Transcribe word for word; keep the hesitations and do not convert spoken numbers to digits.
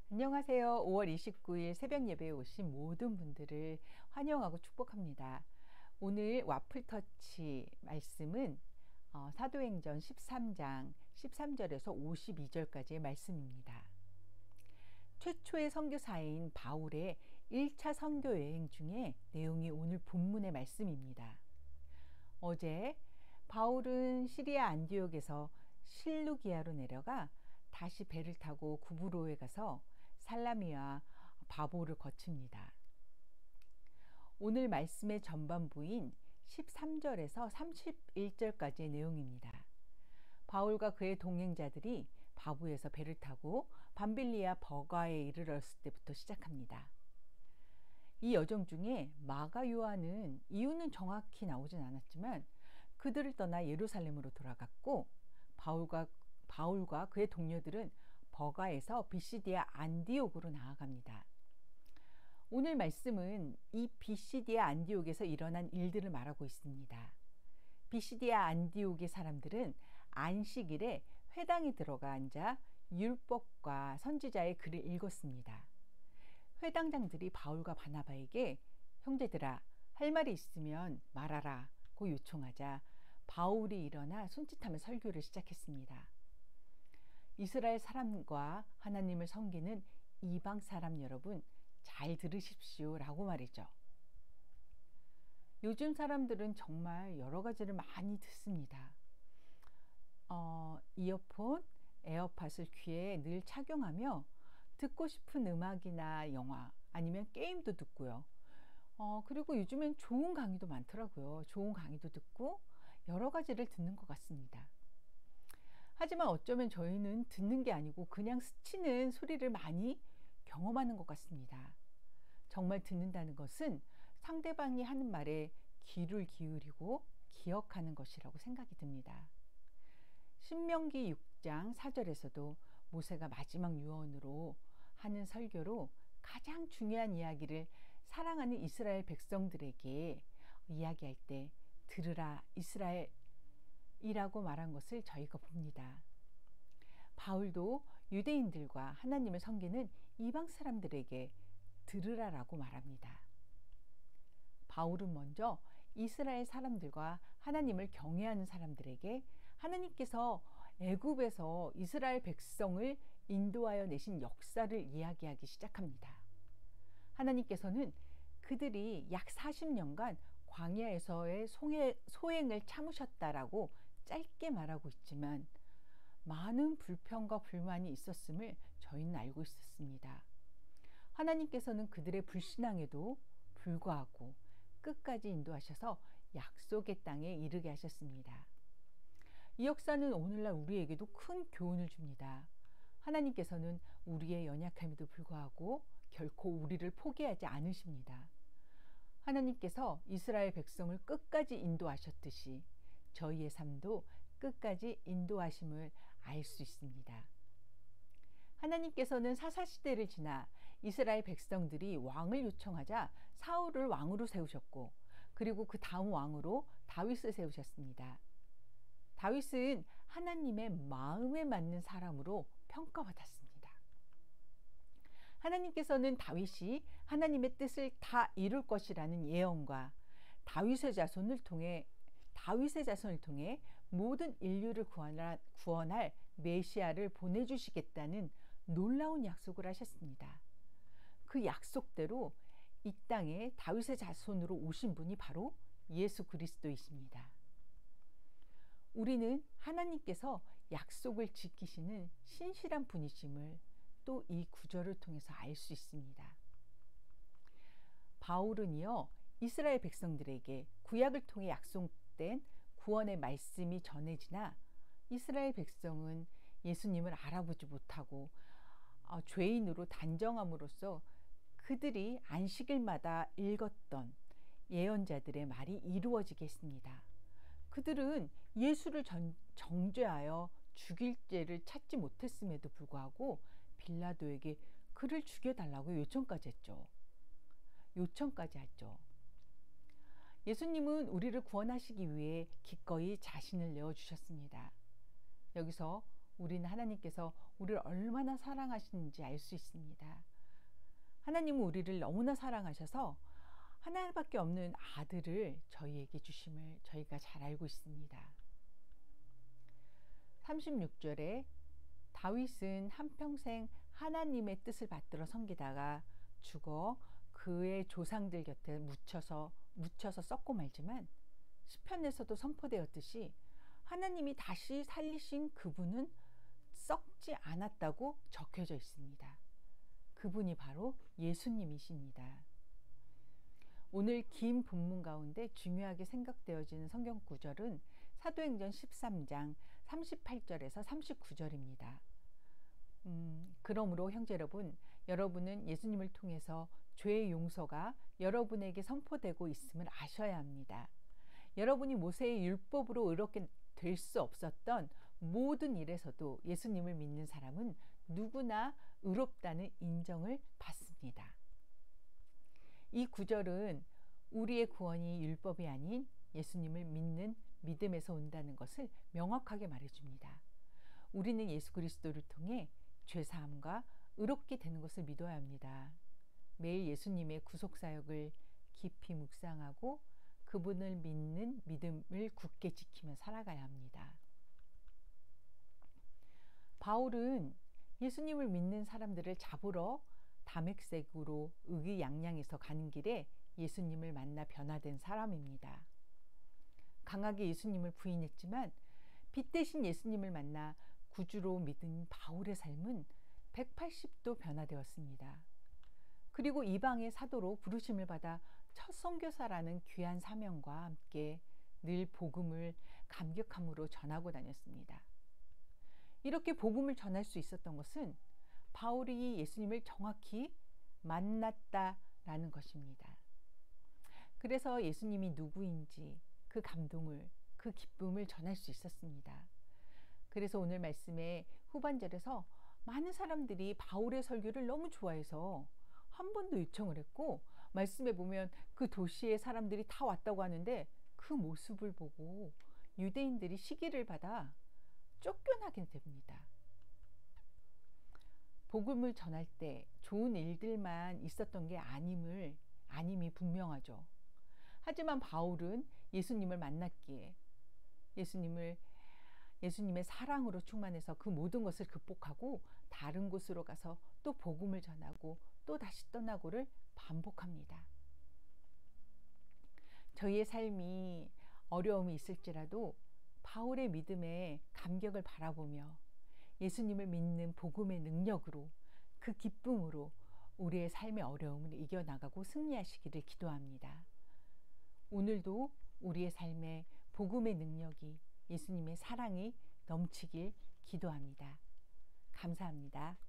안녕하세요. 오월 이십구일 새벽 예배에 오신 모든 분들을 환영하고 축복합니다. 오늘 와플터치 말씀은 어, 사도행전 십삼 장 십삼 절에서 오십이 절까지의 말씀입니다. 최초의 선교사인 바울의 일 차 선교 여행 중에 내용이 오늘 본문의 말씀입니다. 어제 바울은 시리아 안디옥에서 실루기아로 내려가 다시 배를 타고 구브로에 가서 살라미와 바보를 거칩니다. 오늘 말씀의 전반부인 십삼 절에서 삼십일 절까지의 내용입니다. 바울과 그의 동행자들이 바보에서 배를 타고 밤빌리아 버가에 이르렀을 때부터 시작합니다. 이 여정 중에 마가 요한은 이유는 정확히 나오진 않았지만 그들을 떠나 예루살렘으로 돌아갔고 바울과, 바울과 그의 동료들은 버가에서 비시디아 안디옥으로 나아갑니다. 오늘 말씀은 이 비시디아 안디옥에서 일어난 일들을 말하고 있습니다. 비시디아 안디옥의 사람들은 안식일에 회당에 들어가 앉아 율법과 선지자의 글을 읽었습니다. 회당장들이 바울과 바나바에게 형제들아 할 말이 있으면 말하라 고 요청하자 바울이 일어나 손짓하며 설교를 시작했습니다. 이스라엘 사람과 하나님을 섬기는 이방 사람 여러분 잘 들으십시오 라고 말이죠. 요즘 사람들은 정말 여러 가지를 많이 듣습니다. 어, 이어폰, 에어팟을 귀에 늘 착용하며 듣고 싶은 음악이나 영화 아니면 게임도 듣고요. 어, 그리고 요즘엔 좋은 강의도 많더라고요. 좋은 강의도 듣고 여러 가지를 듣는 것 같습니다. 하지만 어쩌면 저희는 듣는 게 아니고 그냥 스치는 소리를 많이 경험하는 것 같습니다. 정말 듣는다는 것은 상대방이 하는 말에 귀를 기울이고 기억하는 것이라고 생각이 듭니다. 신명기 육 장 사 절에서도 모세가 마지막 유언으로 하는 설교로 가장 중요한 이야기를 사랑하는 이스라엘 백성들에게 이야기할 때 들으라 이스라엘이라고 말한 것을 저희가 봅니다. 바울도 유대인들과 하나님을 섬기는 이방 사람들에게 들으라라고 말합니다. 바울은 먼저 이스라엘 사람들과 하나님을 경외하는 사람들에게 하나님께서 애굽에서 이스라엘 백성을 인도하여 내신 역사를 이야기하기 시작합니다. 하나님께서는 그들이 약 사십 년간 광야에서의 소행을 참으셨다라고 짧게 말하고 있지만 많은 불평과 불만이 있었음을 저희는 알고 있었습니다. 하나님께서는 그들의 불신앙에도 불구하고 끝까지 인도하셔서 약속의 땅에 이르게 하셨습니다. 이 역사는 오늘날 우리에게도 큰 교훈을 줍니다. 하나님께서는 우리의 연약함에도 불구하고 결코 우리를 포기하지 않으십니다. 하나님께서 이스라엘 백성을 끝까지 인도하셨듯이 저희의 삶도 끝까지 인도하심을 알 수 있습니다. 하나님께서는 사사시대를 지나 이스라엘 백성들이 왕을 요청하자 사울을 왕으로 세우셨고 그리고 그 다음 왕으로 다윗을 세우셨습니다. 다윗은 하나님의 마음에 맞는 사람으로 평가받았습니다. 하나님께서는 다윗이 하나님의 뜻을 다 이룰 것이라는 예언과 다윗의 자손을 통해 다윗의 자손을 통해 모든 인류를 구원할, 구원할 메시아를 보내주시겠다는 놀라운 약속을 하셨습니다. 그 약속대로 이 땅에 다윗의 자손으로 오신 분이 바로 예수 그리스도이십니다. 우리는 하나님께서 약속을 지키시는 신실한 분이심을 또 이 구절을 통해서 알 수 있습니다. 바울은 이어 이스라엘 백성들에게 구약을 통해 약속된 구원의 말씀이 전해지나 이스라엘 백성은 예수님을 알아보지 못하고 어, 죄인으로 단정함으로써 그들이 안식일마다 읽었던 예언자들의 말이 이루어지게 했습니다. 그들은 예수를 전, 정죄하여 죽일 죄를 찾지 못했음에도 불구하고 빌라도에게 그를 죽여달라고 요청까지 했죠. 요청까지 했죠. 예수님은 우리를 구원하시기 위해 기꺼이 자신을 내어주셨습니다. 여기서 우리는 하나님께서 우리를 얼마나 사랑하시는지 알 수 있습니다. 하나님은 우리를 너무나 사랑하셔서 하나밖에 없는 아들을 저희에게 주심을 저희가 잘 알고 있습니다. 삼십육 절에 다윗은 한평생 하나님의 뜻을 받들어 섬기다가 죽어 그의 조상들 곁에 묻혀서 묻혀서 썩고 말지만 시편에서도 선포되었듯이 하나님이 다시 살리신 그분은 썩지 않았다고 적혀져 있습니다. 그분이 바로 예수님이십니다. 오늘 긴 본문 가운데 중요하게 생각되어지는 성경 구절은 사도행전 십삼 장 삼십팔 절에서 삼십구 절입니다. 음, 그러므로 형제 여러분, 여러분은 예수님을 통해서 죄의 용서가 여러분에게 선포되고 있음을 아셔야 합니다. 여러분이 모세의 율법으로 의롭게 될 수 없었던 모든 일에서도 예수님을 믿는 사람은 누구나 의롭다는 인정을 받습니다. 이 구절은 우리의 구원이 율법이 아닌 예수님을 믿는 믿음에서 온다는 것을 명확하게 말해줍니다. 우리는 예수 그리스도를 통해 죄사함과 의롭게 되는 것을 믿어야 합니다. 매일 예수님의 구속사역을 깊이 묵상하고 그분을 믿는 믿음을 굳게 지키며 살아가야 합니다. 바울은 예수님을 믿는 사람들을 잡으러 다메섹으로 의기양양해서 가는 길에 예수님을 만나 변화된 사람입니다. 강하게 예수님을 부인했지만 빛 대신 예수님을 만나 구주로 믿은 바울의 삶은 백팔십 도 변화되었습니다. 그리고 이방의 사도로 부르심을 받아 첫 선교사라는 귀한 사명과 함께 늘 복음을 감격함으로 전하고 다녔습니다. 이렇게 복음을 전할 수 있었던 것은 바울이 예수님을 정확히 만났다라는 것입니다. 그래서 예수님이 누구인지 그 감동을, 그 기쁨을 전할 수 있었습니다. 그래서 오늘 말씀의 후반절에서 많은 사람들이 바울의 설교를 너무 좋아해서 한 번 더 요청을 했고, 말씀에 보면 그 도시의 사람들이 다 왔다고 하는데 그 모습을 보고 유대인들이 시기를 받아 쫓겨나게 됩니다. 복음을 전할 때 좋은 일들만 있었던 게 아님을, 아님이 분명하죠. 하지만 바울은 예수님을 만났기에 예수님을 예수님의 사랑으로 충만해서 그 모든 것을 극복하고 다른 곳으로 가서 또 복음을 전하고 또 다시 떠나고를 반복합니다. 저희의 삶이 어려움이 있을지라도 바울의 믿음에 감격을 바라보며 예수님을 믿는 복음의 능력으로 그 기쁨으로 우리의 삶의 어려움을 이겨나가고 승리하시기를 기도합니다. 오늘도 우리의 삶에 복음의 능력이 예수님의 사랑이 넘치길 기도합니다. 감사합니다.